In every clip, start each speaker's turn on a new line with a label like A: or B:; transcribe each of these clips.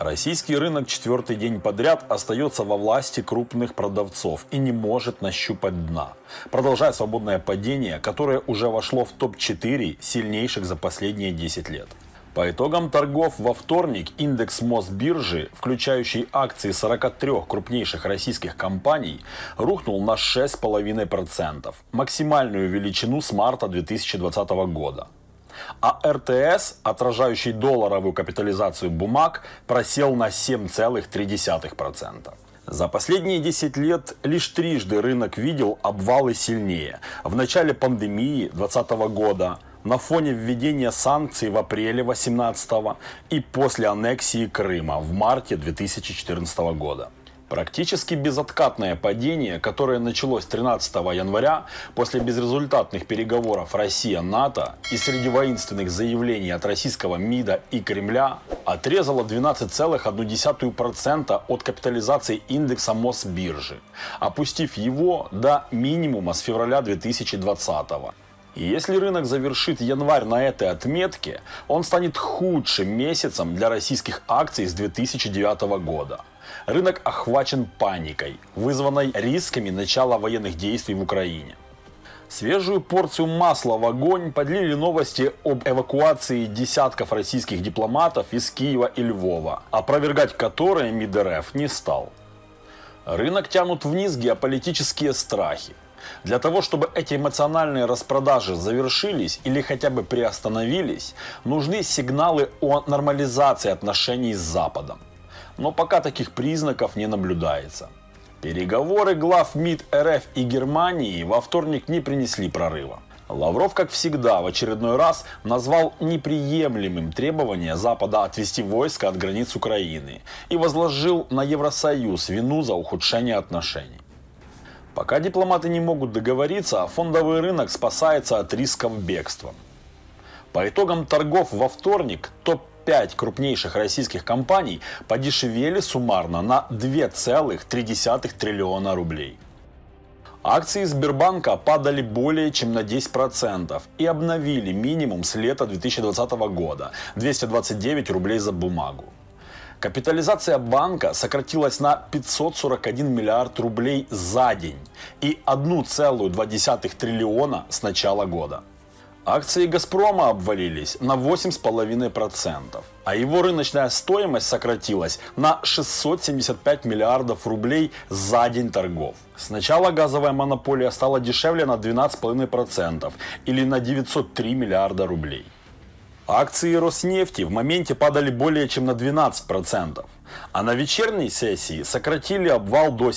A: Российский рынок четвертый день подряд остается во власти крупных продавцов и не может нащупать дна, продолжая свободное падение, которое уже вошло в топ-4 сильнейших за последние 10 лет. По итогам торгов во вторник индекс Мосбиржи, включающий акции 43 крупнейших российских компаний, рухнул на 6,5%, максимальную величину с марта 2020 года. А РТС, отражающий долларовую капитализацию бумаг, просел на 7,3%. За последние 10 лет лишь трижды рынок видел обвалы сильнее. В начале пандемии 2020 года, на фоне введения санкций в апреле 2018 и после аннексии Крыма в марте 2014 года. Практически безоткатное падение, которое началось 13 января после безрезультатных переговоров Россия-НАТО и среди воинственных заявлений от российского МИДа и Кремля, отрезало 12,1% от капитализации индекса Мосбиржи, опустив его до минимума с февраля 2020 года. И если рынок завершит январь на этой отметке, он станет худшим месяцем для российских акций с 2009 года. Рынок охвачен паникой, вызванной рисками начала военных действий в Украине. Свежую порцию масла в огонь подлили новости об эвакуации десятков российских дипломатов из Киева и Львова, опровергать которые МИД РФ не стал. Рынок тянут вниз геополитические страхи. Для того, чтобы эти эмоциональные распродажи завершились или хотя бы приостановились, нужны сигналы о нормализации отношений с Западом. Но пока таких признаков не наблюдается. Переговоры глав МИД РФ и Германии во вторник не принесли прорыва. Лавров, как всегда, в очередной раз назвал неприемлемым требование Запада отвести войска от границ Украины и возложил на Евросоюз вину за ухудшение отношений. Пока дипломаты не могут договориться, фондовый рынок спасается от рисков бегства. По итогам торгов во вторник топ-5 крупнейших российских компаний подешевели суммарно на 2,3 триллиона рублей. Акции Сбербанка падали более чем на 10% и обновили минимум с лета 2020 года – 229 рублей за бумагу. Капитализация банка сократилась на 541 миллиард рублей за день и 1,2 триллиона с начала года. Акции «Газпрома» обвалились на 8,5%, а его рыночная стоимость сократилась на 675 миллиардов рублей за день торгов. Сначала газовая монополия стала дешевле на 12,5% или на 903 миллиарда рублей. Акции Роснефти в моменте падали более чем на 12%, а на вечерней сессии сократили обвал до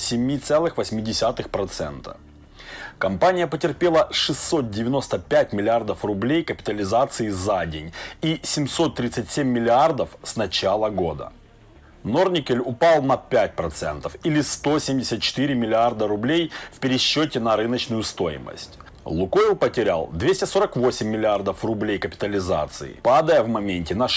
A: 7,8%. Компания потерпела 695 миллиардов рублей капитализации за день и 737 миллиардов с начала года. Норникель упал на 5% или 174 миллиарда рублей в пересчете на рыночную стоимость. Лукойл потерял 248 миллиардов рублей капитализации, падая в моменте на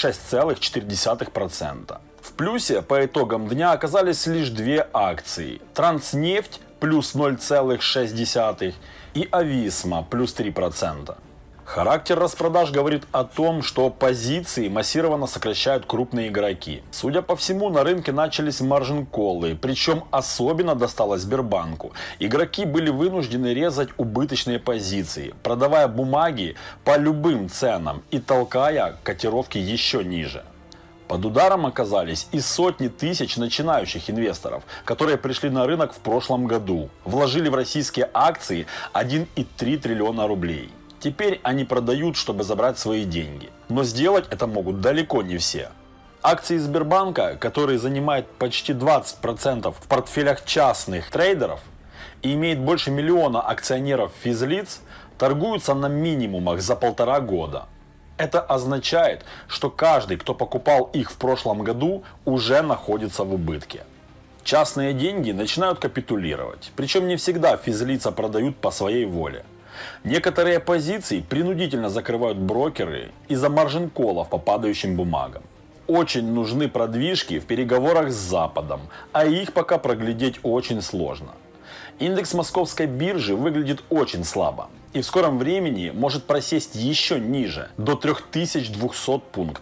A: 6,4%. В плюсе по итогам дня оказались лишь две акции – Транснефть плюс 0,6% и Ависма плюс 3%. Характер распродаж говорит о том, что позиции массированно сокращают крупные игроки. Судя по всему, на рынке начались маржин-коллы, причем особенно досталось Сбербанку. Игроки были вынуждены резать убыточные позиции, продавая бумаги по любым ценам и толкая котировки еще ниже. Под ударом оказались и сотни тысяч начинающих инвесторов, которые пришли на рынок в прошлом году, вложили в российские акции 1,3 триллиона рублей. Теперь они продают, чтобы забрать свои деньги. Но сделать это могут далеко не все. Акции Сбербанка, которые занимают почти 20% в портфелях частных трейдеров и имеют больше миллиона акционеров-физлиц, торгуются на минимумах за 1,5 года. Это означает, что каждый, кто покупал их в прошлом году, уже находится в убытке. Частные деньги начинают капитулировать, причем не всегда физлица продают по своей воле. Некоторые позиции принудительно закрывают брокеры из-за маржин-коллов по падающим бумагам. Очень нужны продвижки в переговорах с Западом, а их пока проглядеть очень сложно. Индекс московской биржи выглядит очень слабо и в скором времени может просесть еще ниже, до 3200 пунктов.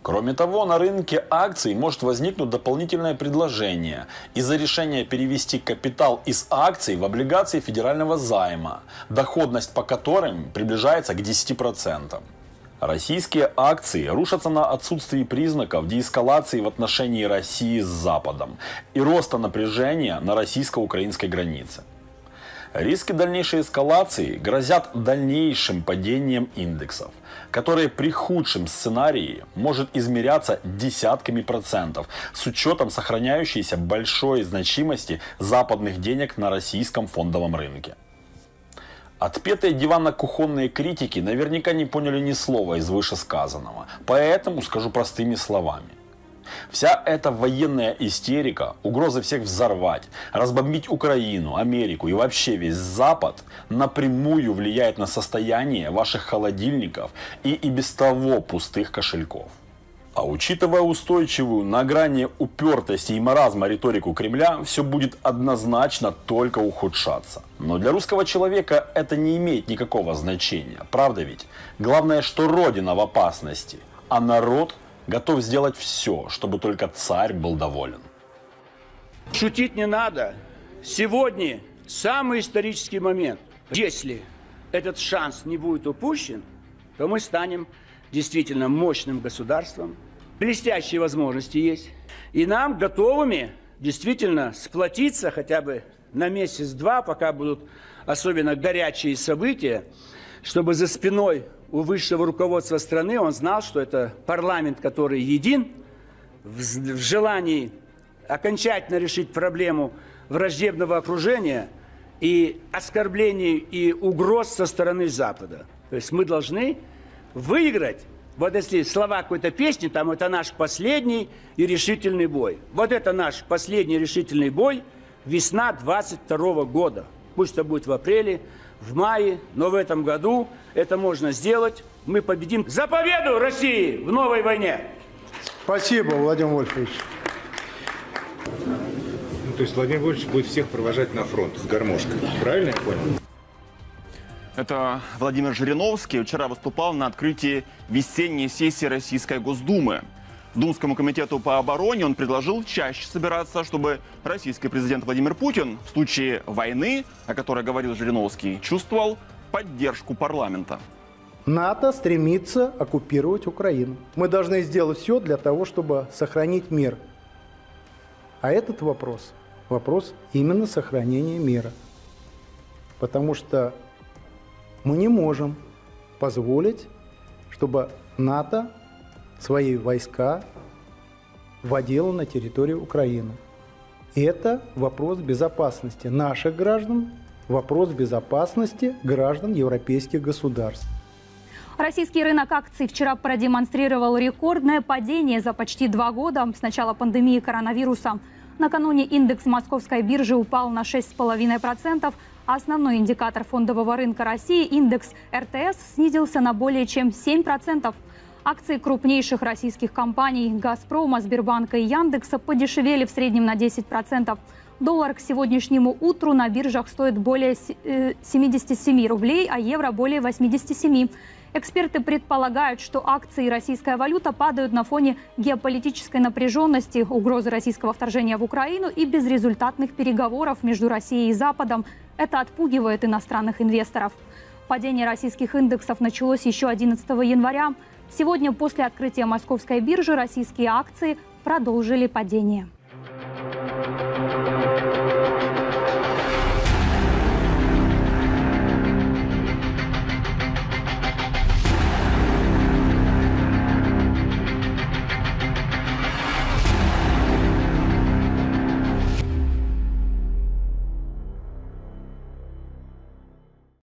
A: Кроме того, на рынке акций может возникнуть дополнительное предложение из-за решения перевести капитал из акций в облигации федерального займа, доходность по которым приближается к 10%. Российские акции рушатся на отсутствии признаков деэскалации в отношении России с Западом и роста напряжения на российско-украинской границе. Риски дальнейшей эскалации грозят дальнейшим падением индексов, которые при худшем сценарии может измеряться десятками процентов с учетом сохраняющейся большой значимости западных денег на российском фондовом рынке. Отпетые диванно-кухонные критики наверняка не поняли ни слова из вышесказанного, поэтому скажу простыми словами. Вся эта военная истерика, угрозы всех взорвать, разбомбить Украину, Америку и вообще весь Запад напрямую влияет на состояние ваших холодильников и без того пустых кошельков. А учитывая устойчивую на грани упертости и маразма риторику Кремля, все будет однозначно только ухудшаться. Но для русского человека это не имеет никакого значения, правда ведь? Главное, что Родина в опасности, а народ готов сделать все, чтобы только царь был доволен.
B: Шутить не надо. Сегодня самый исторический момент. Если этот шанс не будет упущен, то мы станем действительно мощным государством. Блестящие возможности есть. И нам готовыми действительно сплотиться хотя бы на месяц-два, пока будут особенно горячие события, чтобы за спиной у высшего руководства страны он знал, что это парламент, который един в желании окончательно решить проблему враждебного окружения и оскорблений и угроз со стороны Запада. То есть мы должны выиграть. Вот если слова какой-то песни, там это наш последний и решительный бой. Вот это наш последний решительный бой, весна 22 года. Пусть это будет в апреле, в мае, но в этом году это можно сделать. Мы победим за победу России в новой войне.
C: Спасибо, Владимир Вольфович.
D: То есть Владимир Вольфович будет всех провожать на фронт с гармошкой. Правильно я понял?
E: Это Владимир Жириновский вчера выступал на открытии весенней сессии Российской Госдумы. Думскому комитету по обороне он предложил чаще собираться, чтобы российский президент Владимир Путин в случае войны, о которой говорил Жириновский, чувствовал поддержку парламента.
C: НАТО стремится оккупировать Украину. Мы должны сделать все для того, чтобы сохранить мир. А этот вопрос именно сохранения мира. Потому что мы не можем позволить, чтобы НАТО свои войска вводило на территорию Украины. Это вопрос безопасности наших граждан, вопрос безопасности граждан европейских государств.
F: Российский рынок акций вчера продемонстрировал рекордное падение за почти 2 года с начала пандемии коронавируса. Накануне индекс московской биржи упал на 6,5%, а основной индикатор фондового рынка России, индекс РТС, снизился на более чем 7%. Акции крупнейших российских компаний «Газпрома», «Сбербанка» и «Яндекса» подешевели в среднем на 10%. Доллар к сегодняшнему утру на биржах стоит более 77 рублей, а евро более 87. Эксперты предполагают, что акции и российская валюта падают на фоне геополитической напряженности, угрозы российского вторжения в Украину и безрезультатных переговоров между Россией и Западом. Это отпугивает иностранных инвесторов. Падение российских индексов началось еще 11 января. Сегодня, после открытия московской биржи, российские акции продолжили падение.